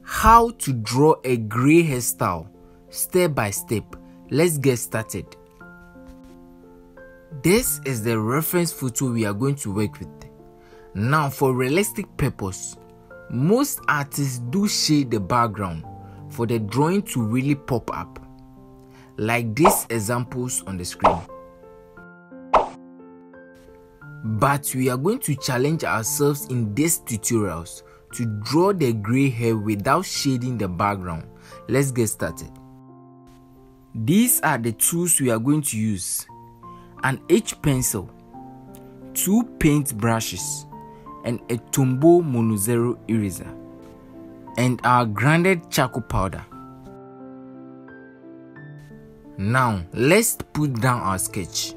How to draw a grey hairstyle step by step. Let's get started. This is the reference photo we are going to work with. Now, for realistic purpose, most artists do shade the background for the drawing to really pop up, like these examples on the screen. But we are going to challenge ourselves in these tutorials to draw the grey hair without shading the background. Let's get started. These are the tools we are going to use: an H pencil, 2 paint brushes, and a Tombow Mono Zero eraser, and our grounded charcoal powder. Now let's put down our sketch.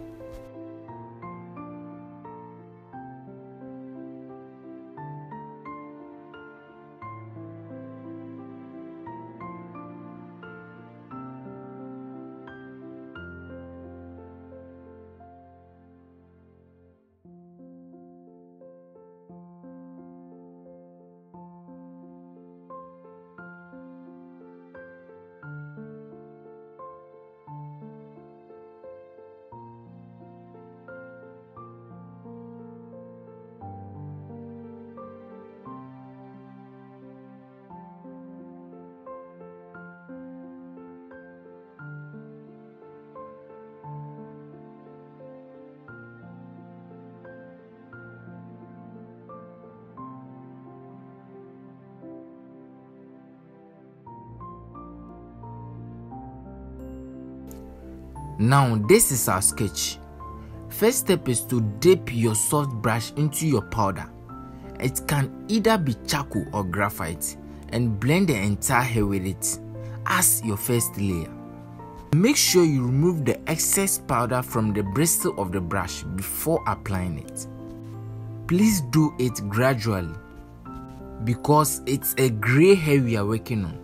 Now this is our sketch. First step is to dip your soft brush into your powder. It can either be charcoal or graphite, and blend the entire hair with it as your first layer. Make sure you remove the excess powder from the bristle of the brush before applying it. Please do it gradually because it's a grey hair we are working on.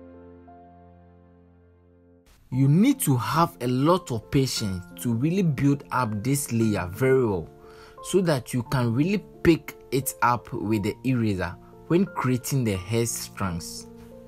You need to have a lot of patience to really build up this layer very well, so that you can really pick it up with the eraser when creating the hair strands.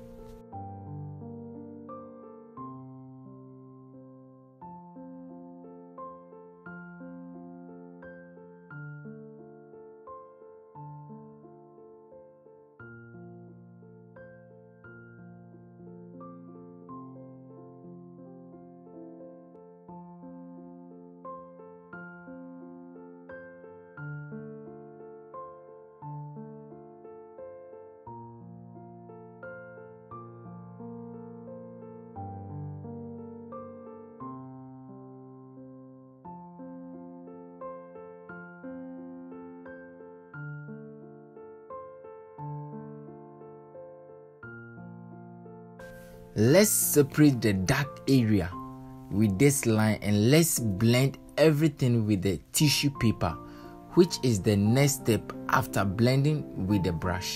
Let's separate the dark area with this line, and let's blend everything with the tissue paper, which is the next step after blending with the brush.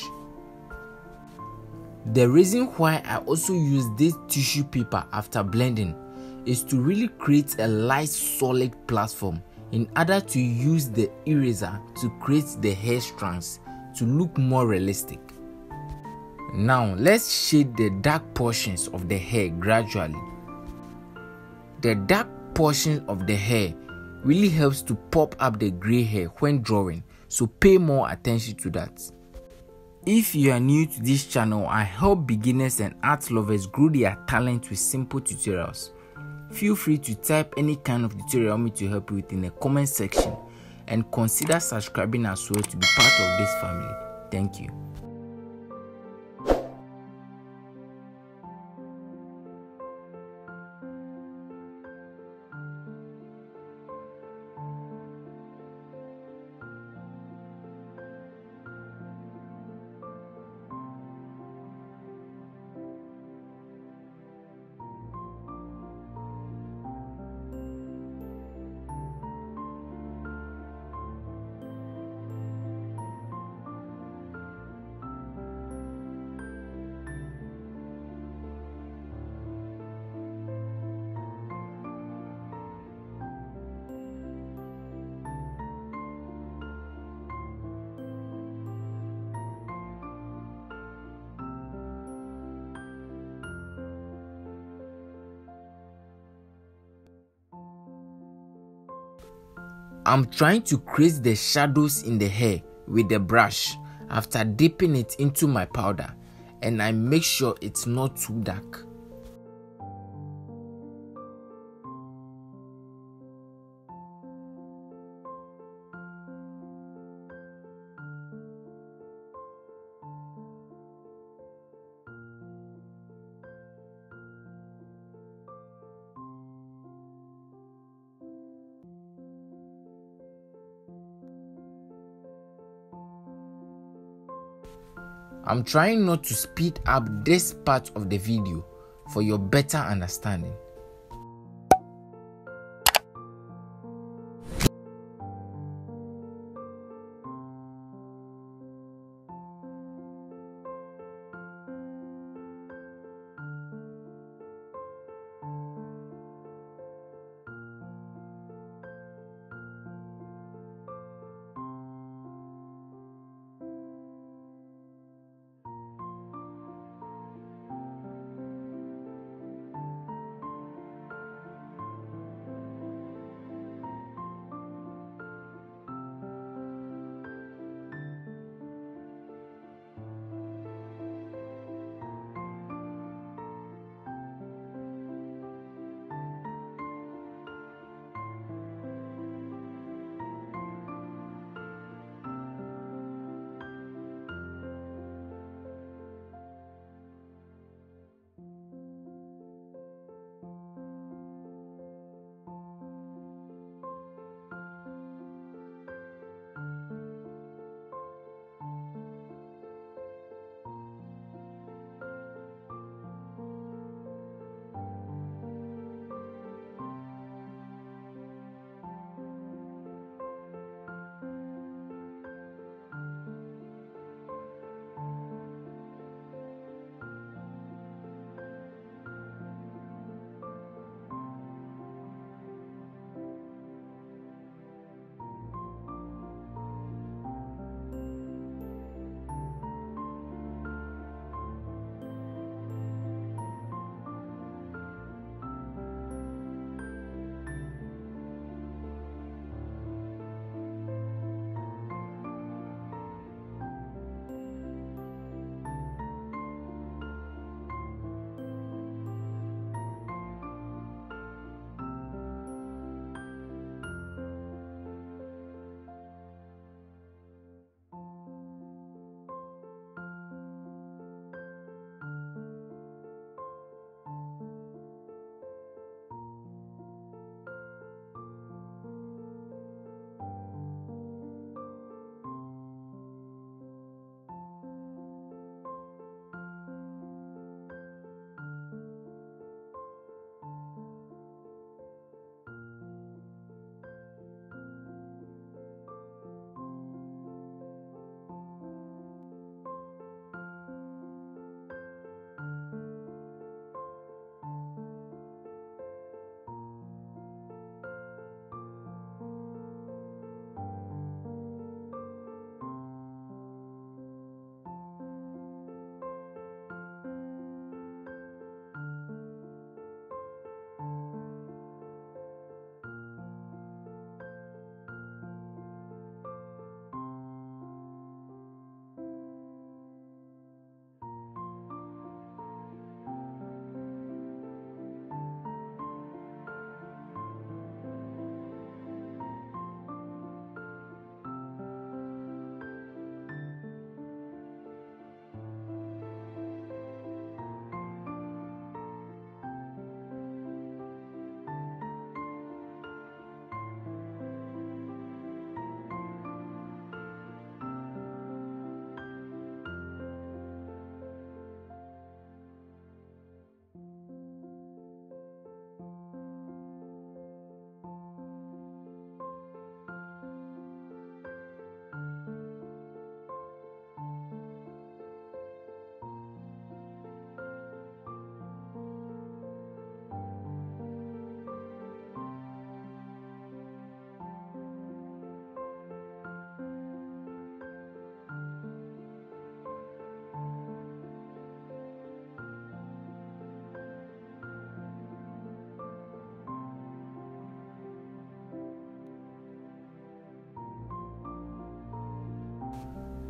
The reason why I also use this tissue paper after blending is to really create a light solid platform in order to use the eraser to create the hair strands to look more realistic. Now let's shade the dark portions of the hair gradually. The dark portion of the hair really helps to pop up the grey hair when drawing, so pay more attention to that. If you are new to this channel, I help beginners and art lovers grow their talent with simple tutorials. Feel free to type any kind of tutorial you want me to help you with in the comment section, and consider subscribing as well to be part of this family. Thank you. I'm trying to create the shadows in the hair with the brush after dipping it into my powder, and I make sure it's not too dark. I'm trying not to speed up this part of the video for your better understanding.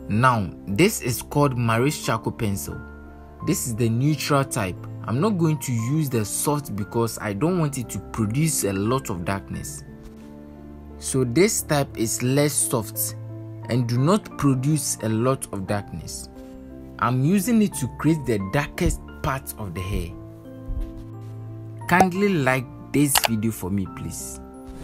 Now, this is called Maris Charcoal Pencil. This is the neutral type. I'm not going to use the soft because I don't want it to produce a lot of darkness. So this type is less soft and do not produce a lot of darkness. I'm using it to create the darkest part of the hair. Kindly like this video for me, please.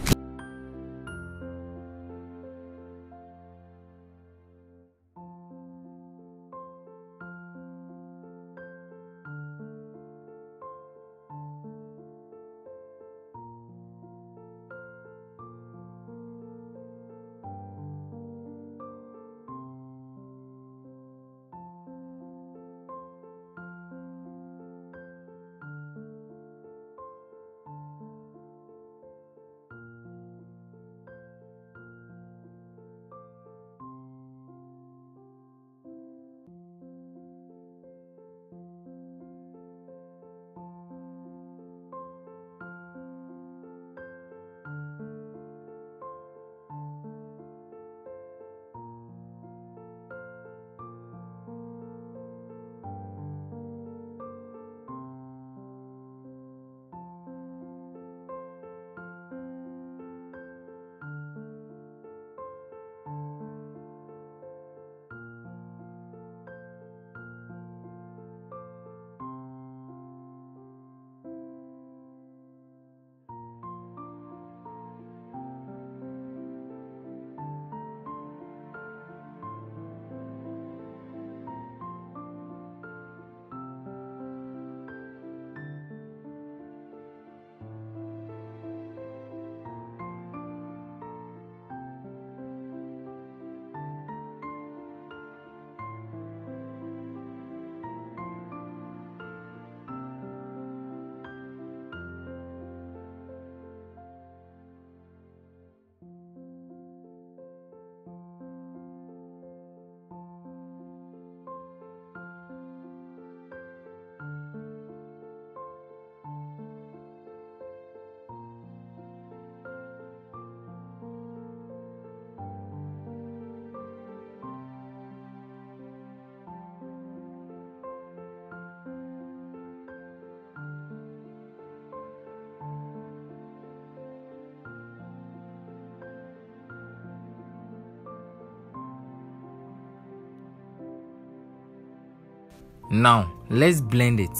Now, let's blend it.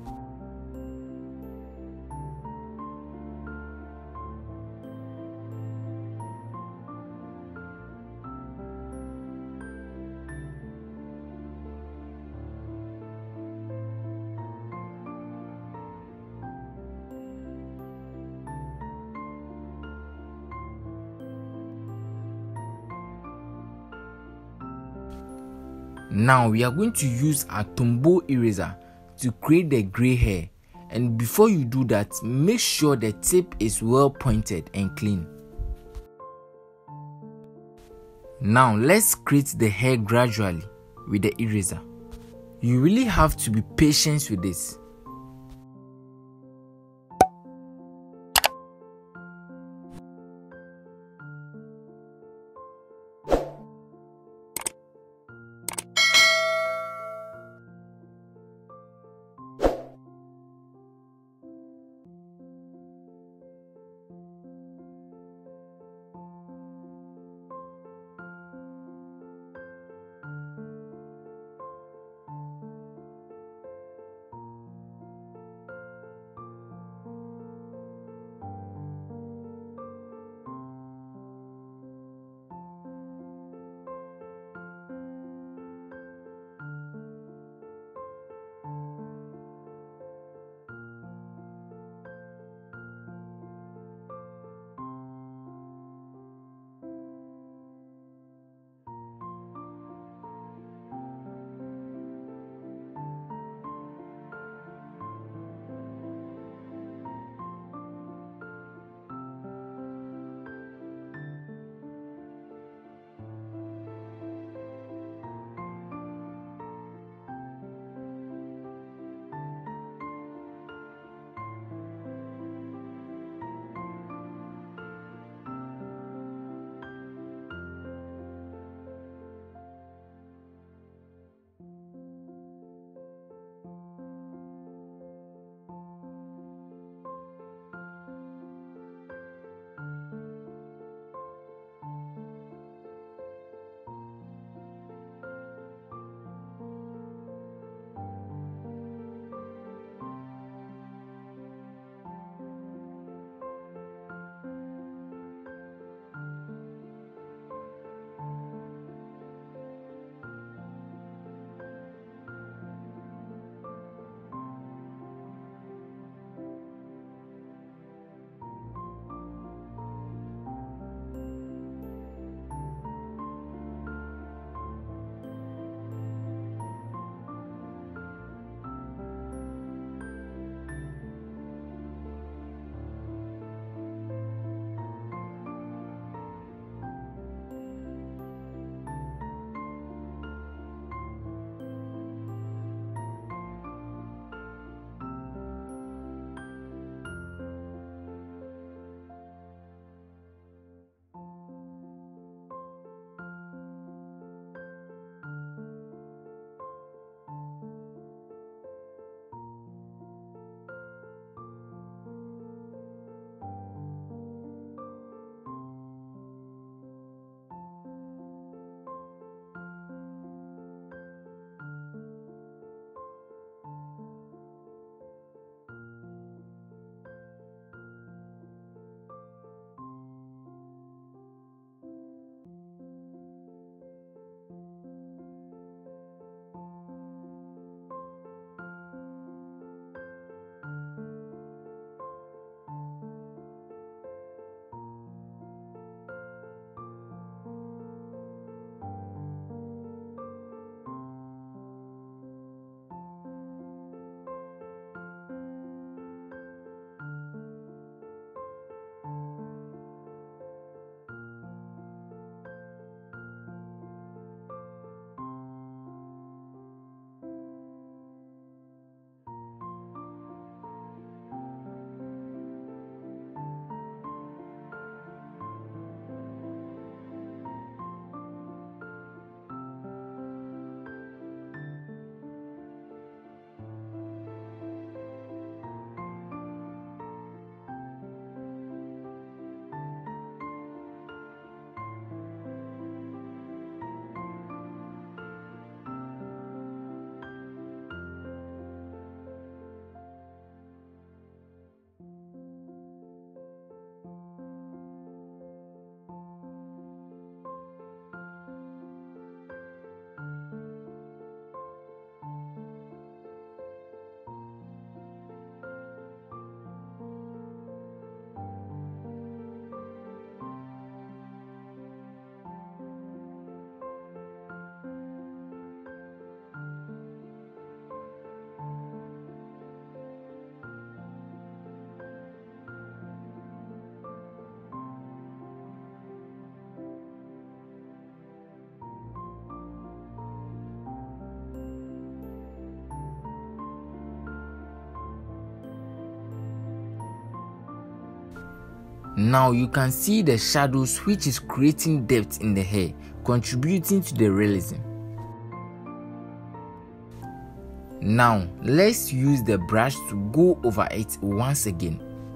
Now we are going to use a Tombow eraser to create the gray hair, and before you do that, make sure the tip is well pointed and clean. Now let's create the hair gradually with the eraser. You really have to be patient with this. Now you can see the shadows, which is creating depth in the hair, contributing to the realism. Now let's use the brush to go over it once again.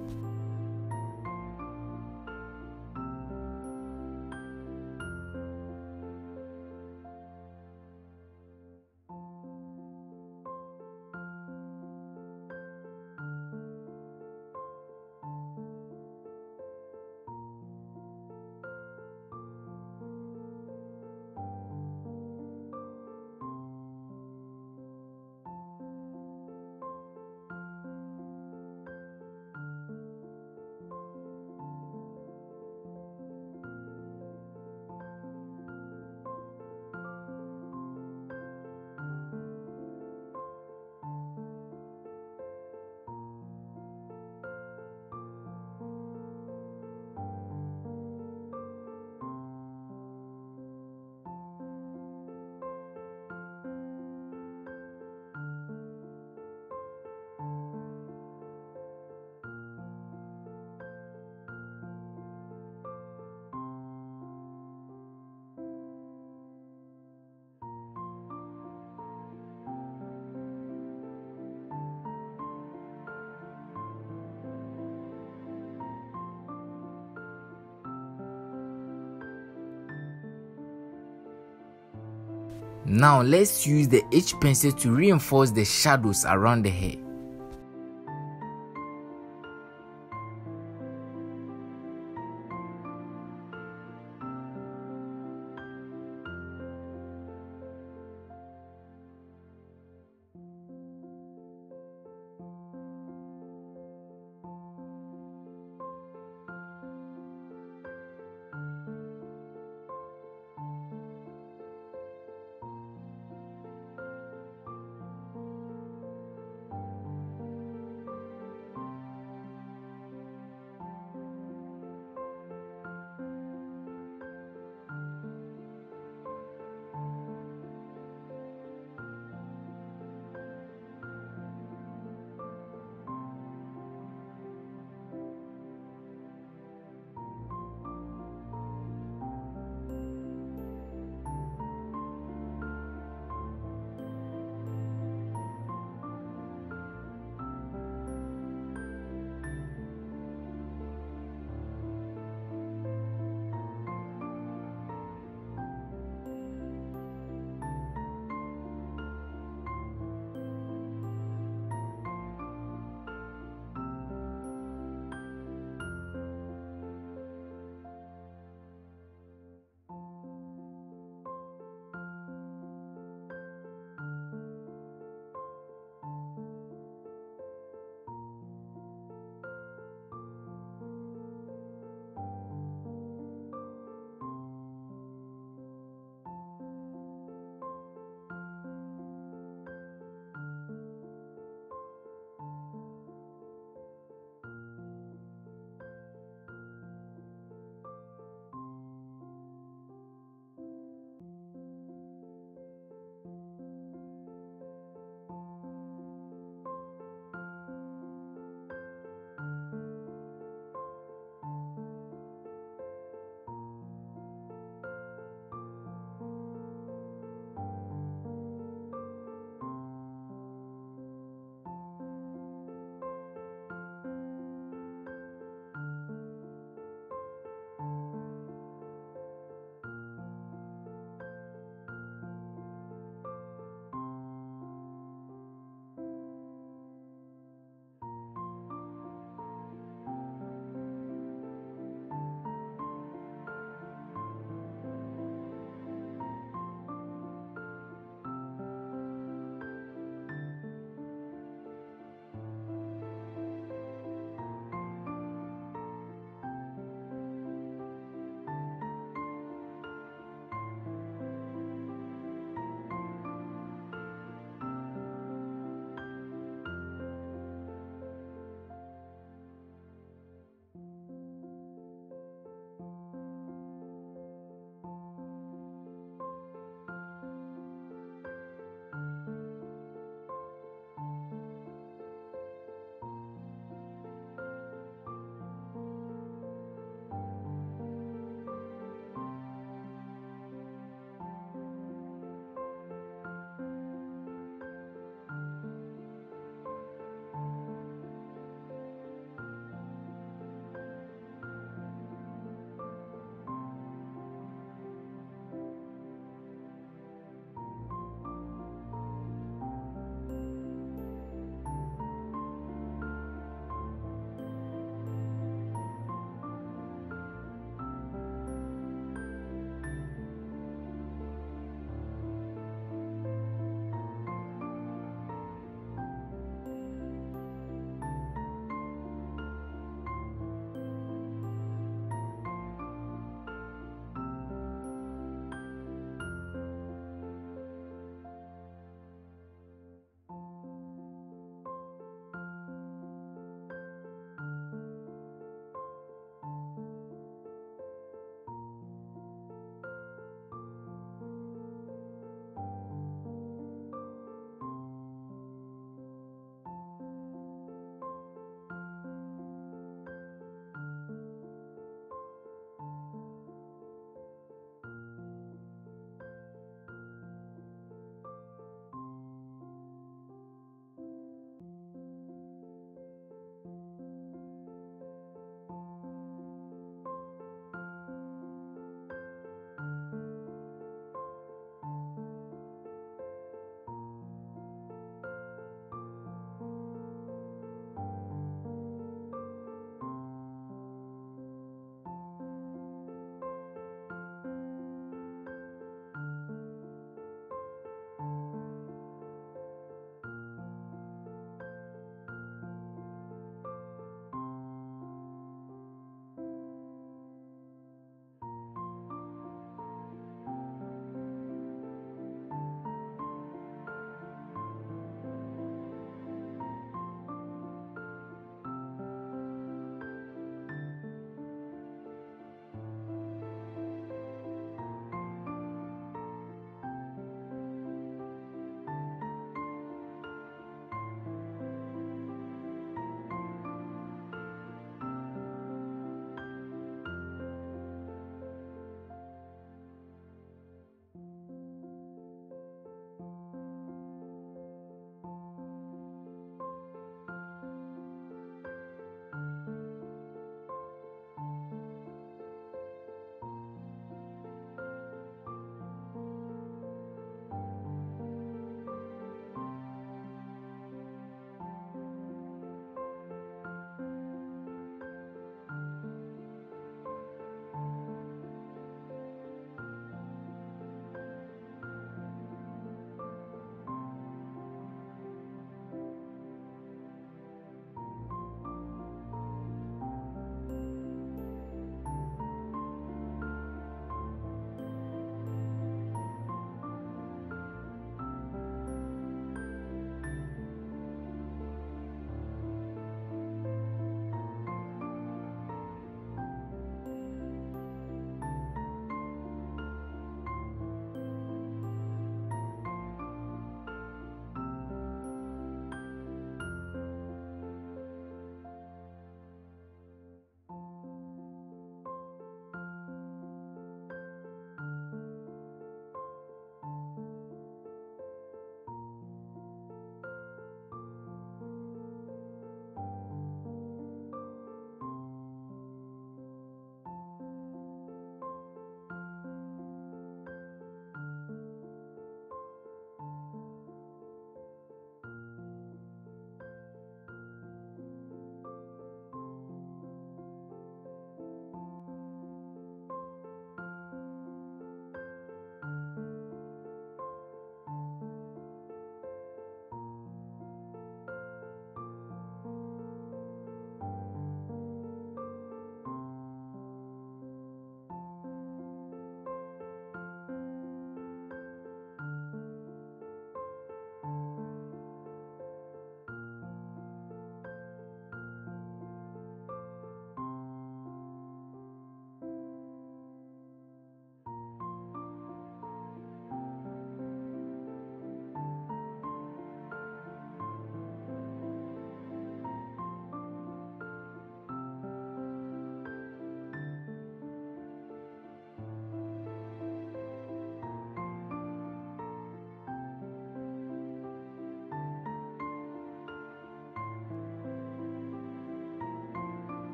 Now let's use the H pencil to reinforce the shadows around the hair.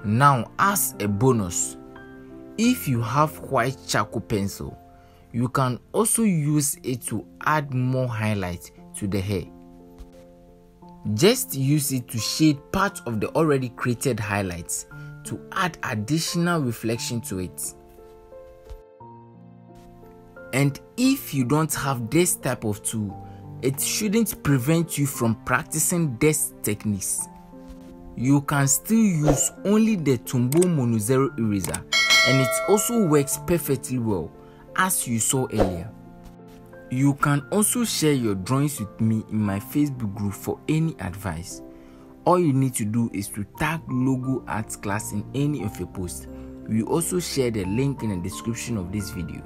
Now, as a bonus, if you have white charcoal pencil, you can also use it to add more highlight to the hair. Just use it to shade part of the already created highlights to add additional reflection to it. And if you don't have this type of tool, it shouldn't prevent you from practicing these techniques. You can still use only the Tombow Mono Zero eraser, and it also works perfectly well, as you saw earlier. You can also share your drawings with me in my Facebook group for any advice. All you need to do is to tag Logo Arts Class in any of your posts. We will also share the link in the description of this video.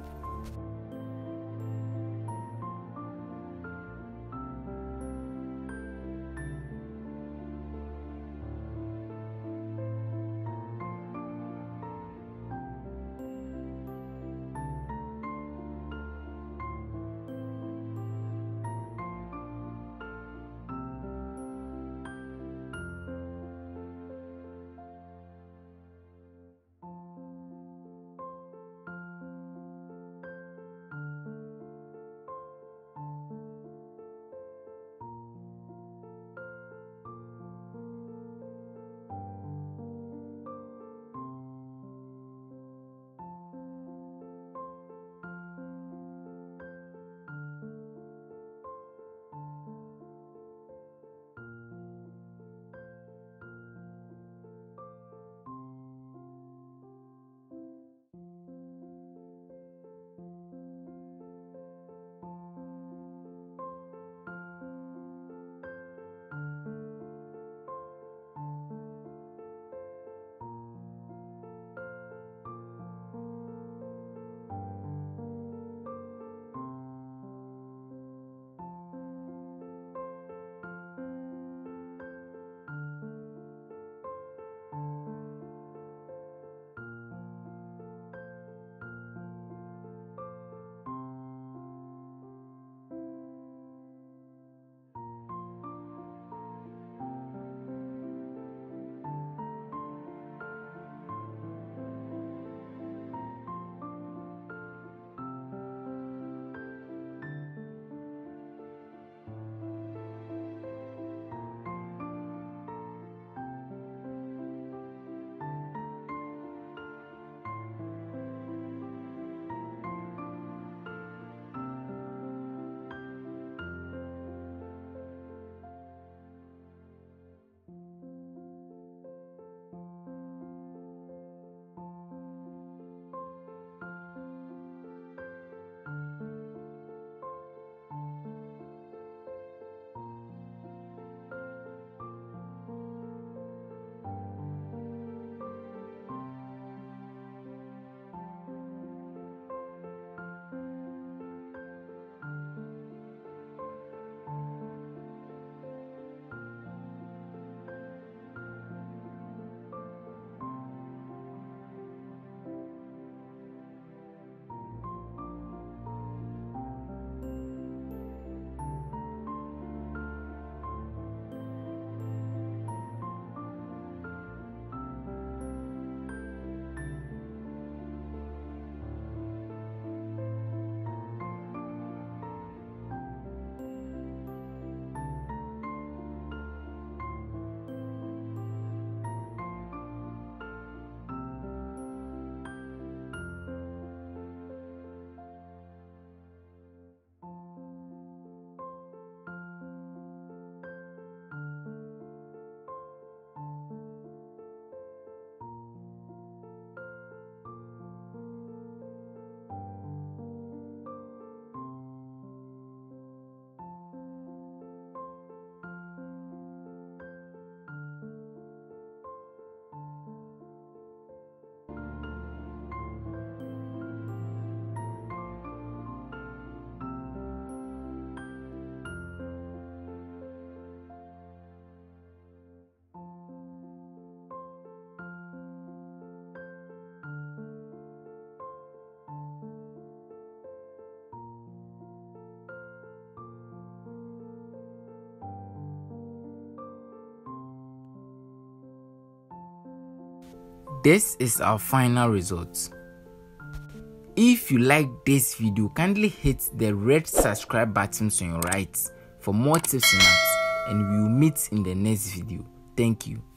This is our final result. If you like this video, kindly hit the red subscribe button on your right for more tips and hacks, and we will meet in the next video. Thank you.